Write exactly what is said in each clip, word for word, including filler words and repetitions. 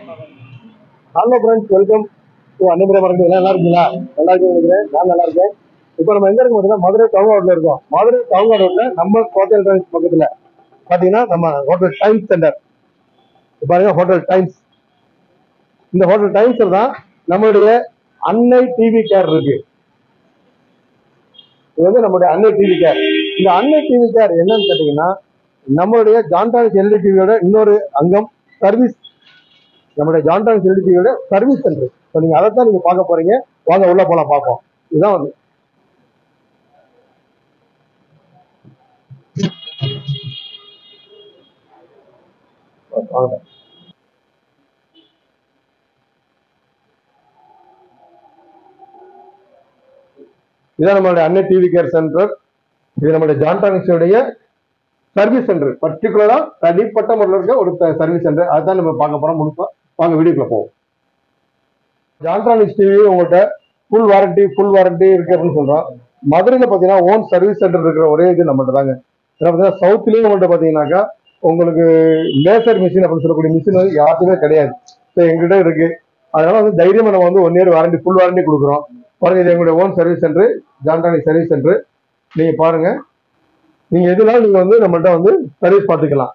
Hello friends, welcome to அன்னிமரை மரங்கள். எல்லாம் நல்லா இருக்கீங்களா? நல்லா இருக்குன்னு நினைக்கிறேன். நான் நல்லா இருக்கேன். இப்போ நம்ம எங்க இருக்கோம் பார்த்தீங்கன்னா, மதுரை டவுன் ரோட்ல இருக்கோம். மதுரை டவுன் ரோட்ல நம்ம ஹோட்டல் டைம்ஸ் பக்கத்துல பாத்தீங்கன்னா நம்ம ஹோட்டல் டைம்ஸ் சென்டர் பாருங்க. ஹோட்டல் டைம்ஸ், இந்த ஹோட்டல் டைம்ஸ்ல தான் நம்மளுடைய அன்னை டிவி கேர் இருக்கு. இது வந்து நம்மளுடைய அன்னை டிவி கேர். இந்த அன்னை டிவி கேர் என்னன்னு கேட்டீங்கன்னா, நம்மளுடைய ஜான்டானிஸ் எல்இடி டிவியோட இன்னொரு அங்கம் சர்வீஸ். நம்மளுடைய ஜான்டானிஸ் எல்இடி டிவியோட சர்வீஸ் சென்டர். ஸோ நீங்க அதைத்தான் நீங்க பார்க்க போறீங்க. வாங்க உள்ள போலாம், பார்ப்போம். இதுதான் வந்து வாங்க. இதான் நம்மளுடைய அன்னை டிவி கேர் சென்டர். இது நம்மளுடைய ஜான்டானிஸோடைய சர்வீஸ் சென்டர். பர்டிகுலரா தனிப்பட்ட முறையில் இருக்க ஒரு சர்வீஸ் சென்டர். அதுதான் நம்ம பார்க்க போறோம் முழுப்பா. வாங்க வீடியோக்குள்ள போவோம். ஜான்டானிஸ் டிவி உங்கள்கிட்ட ஃபுல் வாரண்டி ஃபுல் வாரண்டி இருக்கு அப்படின்னு சொல்றோம். மதுரையில பாத்தீங்கன்னா ஓன் சர்வீஸ் சென்டர் இருக்கிற ஒரே இது நம்மள்ட்ட தாங்க. ஏன்னா சவுத்லயும் உங்கள்கிட்ட பாத்தீங்கன்னாக்கா உங்களுக்கு லேசர் மிஷின் அப்படின்னு சொல்லக்கூடிய மிஷின் வந்து யாருக்குமே கிடையாது. ஸோ எங்ககிட்ட இருக்கு. அதனால வந்து தைரியமா நம்ம வந்து one year warranty full warranty கொடுக்குறோம். பாருங்க, இது எங்களுடைய ஓன் சர்வீஸ் சென்டர், ஜான்டானிஸ் சர்வீஸ் சென்டர். நீங்க பாருங்க, நீங்க எதுனாலும் நீங்க வந்து நம்மள்ட்ட வந்து சர்வீஸ் பார்த்துக்கலாம்.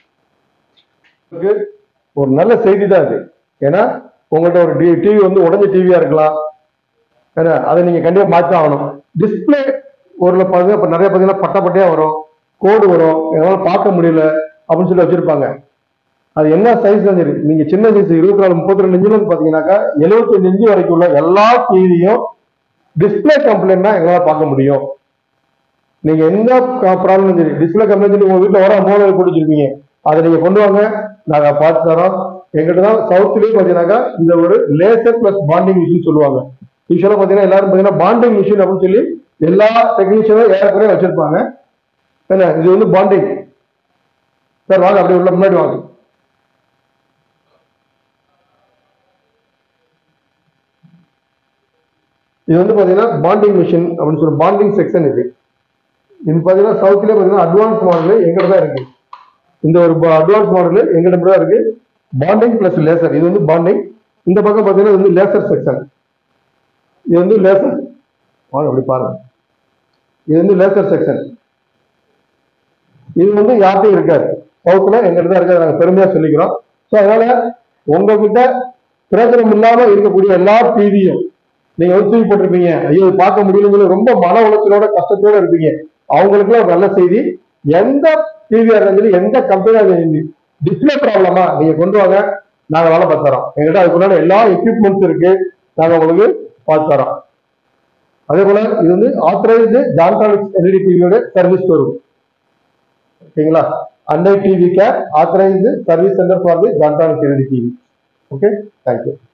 ஒரு நல்ல செய்தி தான் இது. ஏன்னா உங்கள்கிட்ட ஒரு டிவி வந்து உடஞ்ச டிவியா இருக்கலாம், அதை நீங்க கண்டிப்பா மாற்றி ஆகணும். டிஸ்பிளே ஒரு பாருங்க, இப்ப நிறைய பார்த்தீங்கன்னா பட்ட பட்டையா வரும், கோடு வரும், என்னால பார்க்க முடியல அப்படின்னு சொல்லி வச்சிருப்பாங்க. அது என்ன சைஸ் தான் சரி, நீங்க சின்ன சைஸ் இருபத்தி நாலு முப்பத்தி ரெண்டு இன்ச்சு பாத்தீங்கன்னாக்கா எழுபத்தி அஞ்சு இன்ச்சு வரைக்கும் உள்ள எல்லா டிவியும் டிஸ்பிளே கம்ப்ளைண்ட் தான் எங்களால் பார்க்க முடியும். நீங்க எந்த ப்ராப்ளம் சரி, டிஸ்பிளே கம்ப்ளைண்ட் சொல்லி உங்க வீட்டில் வர மோதல் பிடிச்சிருப்பீங்க, அதை நீங்க கொண்டு வாங்க, நாங்க பார்த்து தரோம். எங்கிட்ட தான் சவுத்லயும் பாத்தீங்கன்னாக்கா இந்த ஒரு லேசர் பிளஸ் பாண்டிங் மிஷின் சொல்லுவாங்க. யூஸ்வலா பாத்தீங்கன்னா எல்லாரும் பாத்தீங்கன்னா பாண்டிங் மிஷின் அப்படின்னு சொல்லி எல்லா டெக்னீஷியனும் ஏறக்குறைய வச்சிருப்பாங்க. என்ன இது வந்து பாண்டிங். சார் வாங்க, அப்படி உள்ள முன்னாடி வாங்க. இது வந்து பாத்தீங்கன்னா பாண்டிங் மிஷின் அப்படின்னு சொல்லி பாண்டிங் செக்ஷன் இது. இது பாத்தீங்கன்னா சவுத்லயே பாத்தீங்கன்னா அட்வான்ஸ் மாடல் எங்கிட்ட தான் இருக்கு. இந்த ஒரு அட்வான்ஸ் மாடல் எங்கிட்ட தான் இருக்கு. பாண்டிங் பிளஸ் லேசர், இது வந்து பாண்டிங். இந்த பக்கம் பாத்தீங்கன்னா இது வந்து லேசர் செக்ஷன். இது வந்து லேசர், வாங்க அப்படி பாருங்க. இது வந்து லேசர் செக்ஷன். இது வந்து யார்ட்டையும் இருக்காது, சவுத்துல எங்கிட்ட தான் இருக்காது, நாங்க பெருமையா சொல்லிக்கிறோம். ஸோ அதனால உங்ககிட்ட பிரயோஜனம் இல்லாம இருக்கக்கூடிய எல்லா டிவியும் நீங்க வந்து தூக்கி போட்டிருப்பீங்க, ஐயோ பார்க்க முடியலன்னு ரொம்ப மன உளைச்சலோட கஷ்டத்தோட இருப்பீங்க. அவங்களுக்கு ஒரு நல்ல செய்தி. எந்த டிவியா இருந்தாலும் எந்த கம்பெனியா இருந்தாலும் டிஸ்பிளே ப்ராப்ளமா நீங்க கொண்டு வாங்க, நாங்க வேலை பார்த்து தரோம். எங்கிட்ட அதுக்குள்ள எல்லா எக்யூப்மெண்ட்ஸ் இருக்கு, நாங்க உங்களுக்கு பார்த்து தரோம். அதே போல இது வந்து ஆத்தரைஸ்டு ஜான்டானிஸ் எல்இடி டிவியோட சர்வீஸ் வரும். ஓகேங்களா? அன்னை TV care authorised service center for the ஜான்டானிஸ் எல்இடி டிவி. Okay, thank you.